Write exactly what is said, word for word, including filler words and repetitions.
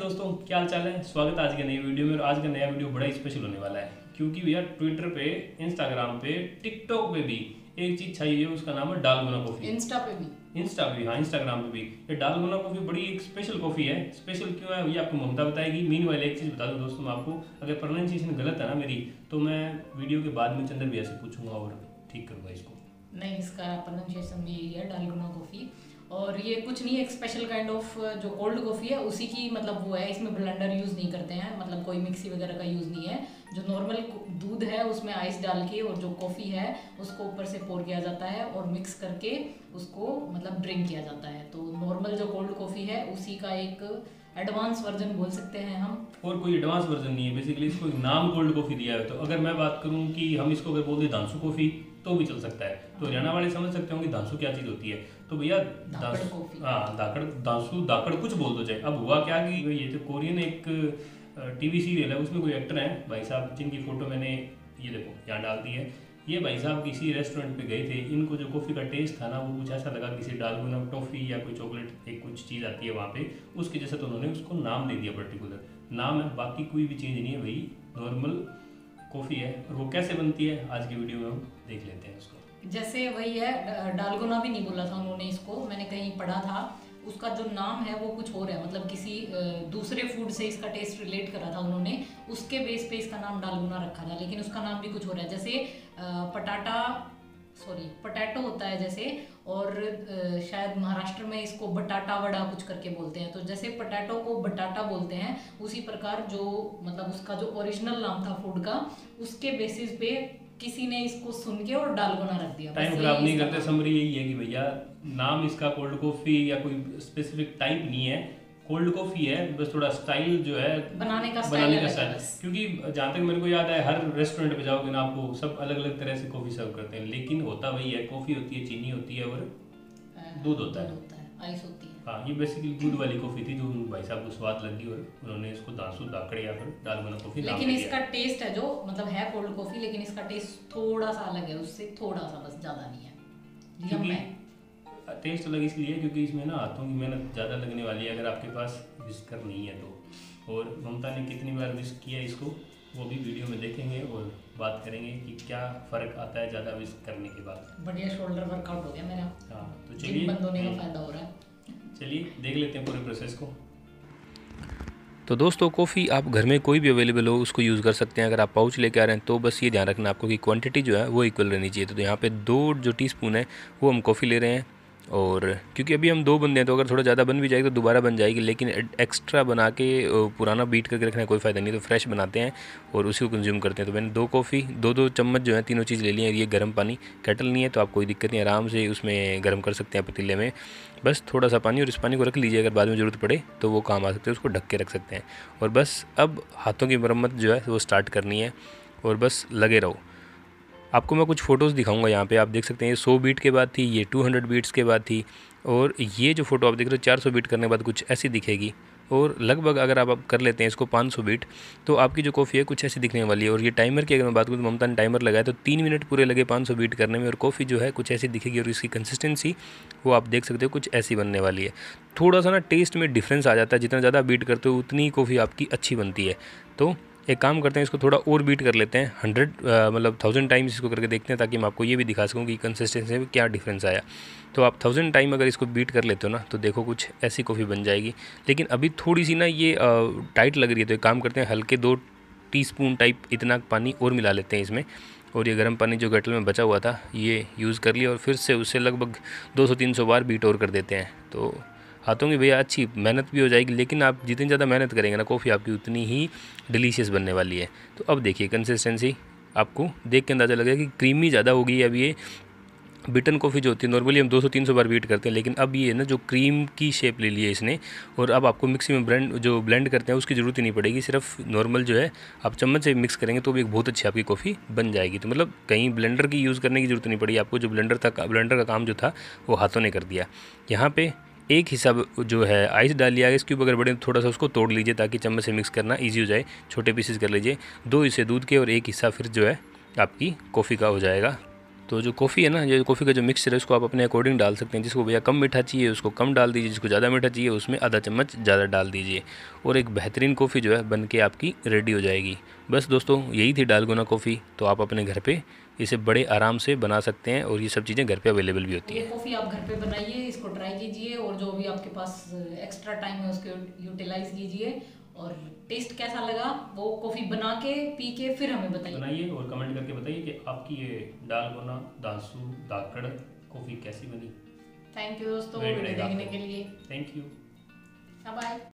दोस्तों, क्या हाल चाल है। स्वागत है आज के नई वीडियो में। और आज का नया वीडियो बड़ा ही स्पेशल होने वाला है क्योंकि भैया ट्विटर पे, इंस्टाग्राम पे, टिकटॉक पे भी एक चीज छाई हुई है, उसका नाम है डालगोना कॉफी। इंस्टा पे भी इंस्टा पे भी, हाँ इंस्टाग्राम पे भी। ये डालगोना कॉफी बड़ी एक स्पेशल कॉफी है। स्पेशल क्यों है ये आपको ममता बताएगी। मीन वाले एक चीज बता दूं दोस्तों मैं आपको, अगर प्रोनाउंसिएशन गलत है ना मेरी, तो मैं वीडियो के बाद में चंदर भैया से पूछूंगा और ठीक करूंगा इसको। नहीं, इसका प्रोनाउंसिएशन भी यही है, डालगोना कॉफ़ी। और ये कुछ नहीं, एक स्पेशल काइंड ऑफ जो कोल्ड कॉफ़ी है उसी की मतलब वो है। इसमें ब्लेंडर यूज़ नहीं करते हैं, मतलब कोई मिक्सी वगैरह का यूज़ नहीं है। जो नॉर्मल दूध है उसमें आइस डाल के और जो कॉफ़ी है उसको ऊपर से पोर किया जाता है और मिक्स करके उसको मतलब ड्रिंक किया जाता है। तो नॉर्मल जो कोल्ड कॉफ़ी है उसी का एक एडवांस वर्जन बोल सकते हैं हम। और कोई एडवांस वर्जन नहीं है, बेसिकली इसको एक नाम कोल्ड कॉफी दिया है। तो अगर मैं बात करूं कि हम इसको अगर बोल दें दांसू कॉफी तो भी चल सकता है। तो हरियाणा वाले समझ सकते होंगे दांसू क्या चीज़ होती है। तो भैया दांसू, हाँ दाकड़, दांसू दाकड़ कुछ बोल दो चाहे। अब हुआ क्या कि ये जो कोरियन एक टीवी सीरियल है उसमें कोई एक्टर है भाई साहब जिनकी फोटो मैंने ये देखो यहाँ डाल दी है। ये भाई साहब किसी रेस्टोरेंट पे गए थे, इनको जो कॉफ़ी का टेस्ट था ना वो कुछ ऐसा लगा, किसी डालगोना टॉफ़ी या कोई चॉकलेट एक कुछ चीज़ आती है वहाँ पे उसके जैसा, तो उन्होंने उसको नाम दे दिया, पर्टिकुलर नाम है, बाकी कोई भी चेंज नहीं है भाई, नॉर्मल कॉफ़ी है। और वो कैसे बनती है आज की वीडियो में हम देख लेते हैं उसको। जैसे वही है, डालगोना भी नहीं बोला था उन्होंने इसको, मैंने कहीं पढ़ा था। उसका जो नाम है वो कुछ और है, मतलब किसी दूसरे फूड से इसका टेस्ट रिलेट करा था उन्होंने, उसके बेस पे इसका नाम डालगोना रखा था, लेकिन उसका नाम भी कुछ और है। जैसे पटाटा सॉरी पटैटो होता है जैसे, और शायद महाराष्ट्र में इसको बटाटा वड़ा कुछ करके बोलते हैं। तो जैसे पटैटो को बटाटा बोलते हैं, उसी प्रकार जो मतलब उसका जो ओरिजिनल नाम था फूड का, उसके बेसिस पे किसी ने इसको सुन के और डालगोना रख दिया। टाइम खराब नहीं करते, समरी यही है कि भैया नाम इसका कोल्ड कॉफ़ी या कोई स्पेसिफिक टाइप नहीं है, कोल्ड कॉफ़ी है, बस थोड़ा स्टाइल जो है बनाने का बनाने स्टाइल का स्टाइल। क्योंकि जहाँ तक मेरे को याद है हर रेस्टोरेंट पे जाओगे ना आपको सब अलग अलग तरह से कॉफ़ी सर्व करते हैं, लेकिन होता वही है, कॉफ़ी होती है, चीनी होती है और दूध होता है, आइस होती है। हाँ ये बेसिकली दूध वाली कॉफ़ी थी जो भाई साहब को स्वाद लगी और उन्होंने इसको दांसू दाकड़े या फिर डालगोना कॉफ़ी नाम लेकिन इसका टेस्ट है जो मतलब है कोल्ड कॉफ़ी, लेकिन इसका टेस्ट थोड़ा सा अलग है उससे, थोड़ा सा, बस ज़्यादा नहीं है। क्योंकि टेस्ट अलग इसलिए क्योंकि इसमें ना हाथों की मेहनत ज़्यादा लगने वाली है अगर आपके पास विस्कर नहीं है तो। और ममता ने कितनी बार विस्क किया इसको वो भी वीडियो में देखेंगे और बात करेंगे कि क्या फ़र्क आता है ज़्यादा विस्क करने के बाद। बढ़िया शोल्डर वर्कआउट हो गया मेरा। हाँ तो चलिए बंद होने का फ़ायदा हो रहा है। चलिए देख लेते हैं पूरे प्रोसेस को। तो दोस्तों कॉफ़ी आप घर में कोई भी अवेलेबल हो उसको यूज़ कर सकते हैं। अगर आप पाउच लेके आ रहे हैं तो बस ये ध्यान रखना आपको कि क्वांटिटी जो है वो इक्वल रहनी चाहिए। तो यहाँ पे दो जो टीस्पून है वो हम कॉफ़ी ले रहे हैं, और क्योंकि अभी हम दो बंदे हैं तो अगर थोड़ा ज़्यादा बन भी जाएगी तो दोबारा बन जाएगी, लेकिन एक्स्ट्रा बना के पुराना बीट करके रखने का कोई फ़ायदा नहीं। तो फ्रेश बनाते हैं और उसी को कंज्यूम करते हैं। तो मैंने दो कॉफ़ी दो दो चम्मच जो है तीनों चीज़ ले ली है। ये गर्म पानी, केटल नहीं है तो आप कोई दिक्कत नहीं, आराम से उसमें गर्म कर सकते हैं पतीले में, बस थोड़ा सा पानी, और इस पानी को रख लीजिए, अगर बाद में ज़रूरत पड़े तो वो काम आ सकते हैं, उसको ढक के रख सकते हैं। और बस अब हाथों की मरम्मत जो है वो स्टार्ट करनी है और बस लगे रहो। आपको मैं कुछ फ़ोटोज़ दिखाऊंगा, यहाँ पे आप देख सकते हैं ये सौ बीट के बाद थी, ये दो सौ बीट्स के बाद थी, और ये जो फ़ोटो आप देख रहे हो चार सौ बीट करने के बाद कुछ ऐसी दिखेगी। और लगभग अगर आप, आप कर लेते हैं इसको पाँच सौ बीट तो आपकी जो कॉफ़ी है कुछ ऐसी दिखने वाली है। और ये टाइमर की अगर मैं बात करूँ तो ममता ने टाइमर लगाया तो तीन मिनट पूरे लगे पाँच सौ बीट करने में, और कॉफ़ी जो है कुछ ऐसी दिखेगी। और इसकी कंसिस्टेंसी वो आप देख सकते हो कुछ ऐसी बनने वाली है। थोड़ा सा ना टेस्ट में डिफरेंस आ जाता है, जितना ज़्यादा बीट करते हो उतनी कॉफ़ी आपकी अच्छी बनती है। तो एक काम करते हैं, इसको थोड़ा और बीट कर लेते हैं, हंड्रेड मतलब थाउजेंड टाइम्स इसको करके देखते हैं, ताकि मैं आपको ये भी दिखा सकूँ कि कंसिस्टेंसी में क्या डिफरेंस आया। तो आप थाउजेंड टाइम अगर इसको बीट कर लेते हो ना तो देखो कुछ ऐसी कॉफ़ी बन जाएगी। लेकिन अभी थोड़ी सी ना ये टाइट लग रही है, तो एक काम करते हैं, हल्के दो टीस्पून टाइप इतना पानी और मिला लेते हैं इसमें, और ये गर्म पानी जो केटल में बचा हुआ था ये यूज़ कर लिया, और फिर से उससे लगभग दो सौ तीन सौ बार बीट और कर देते हैं। तो हाथों की भैया अच्छी मेहनत भी हो जाएगी, लेकिन आप जितनी ज़्यादा मेहनत करेंगे ना कॉफ़ी आपकी उतनी ही डिलीशियस बनने वाली है। तो अब देखिए कंसिस्टेंसी आपको देख के अंदाज़ा लगेगा कि क्रीमी ज़्यादा हो गई है। अब ये बिटन कॉफ़ी जो होती है नॉर्मली हम दो सौ तीन सौ बार बीट करते हैं, लेकिन अब ये ना जो क्रीम की शेप ले ली है इसने, और अब आपको मिक्सी में ब्लेंड जो ब्लेंड करते हैं उसकी ज़रूरत ही नहीं पड़ेगी, सिर्फ नॉर्मल जो है आप चम्मच से मिक्स करेंगे तो भी एक बहुत अच्छी आपकी कॉफ़ी बन जाएगी। तो मतलब कहीं ब्लेंडर की यूज़ करने की ज़रूरत नहीं पड़ी आपको, जो ब्लेंडर था ब्लेंडर का काम जो था वो हाथों ने कर दिया। यहाँ पे एक हिस्सा जो है आइस डाल लिया है, इसके ऊपर अगर बड़े थोड़ा सा उसको तोड़ लीजिए ताकि चम्मच से मिक्स करना ईजी हो जाए, छोटे पीसेस कर लीजिए। दो हिस्से दूध के और एक हिस्सा फिर जो है आपकी कॉफ़ी का हो जाएगा। तो जो कॉफ़ी है ना, ये कॉफ़ी का जो मिक्सचर है उसको आप अपने अकॉर्डिंग डाल सकते हैं। जिसको भैया कम मीठा चाहिए उसको कम डाल दीजिए, जिसको ज़्यादा मीठा चाहिए उसमें आधा चम्मच ज़्यादा डाल दीजिए, और एक बेहतरीन कॉफ़ी जो है बन के आपकी रेडी हो जाएगी। बस दोस्तों यही थी डालगोना कॉफ़ी। तो आप अपने घर पे इसे बड़े आराम से बना सकते हैं और ये सब चीज़ें घर पे अवेलेबल भी होती ये हैं। कॉफ़ी आप घर पे बनाइए, इसको ट्राई कीजिए और जो भी आपके पास एक्स्ट्रा टाइम है उसको यूटिलाइज कीजिए। और टेस्ट कैसा लगा वो कॉफ़ी बना के पी के फिर हमें बताइए बनाइए और कमेंट करके बताइए कि आपकी ये डालगोना दांसू धाकड़ कॉफ़ी कैसी बनी। थैंक यू दोस्तों वेट वीडियो रहेगा देखने आपको। के लिए। Thank you. बाय।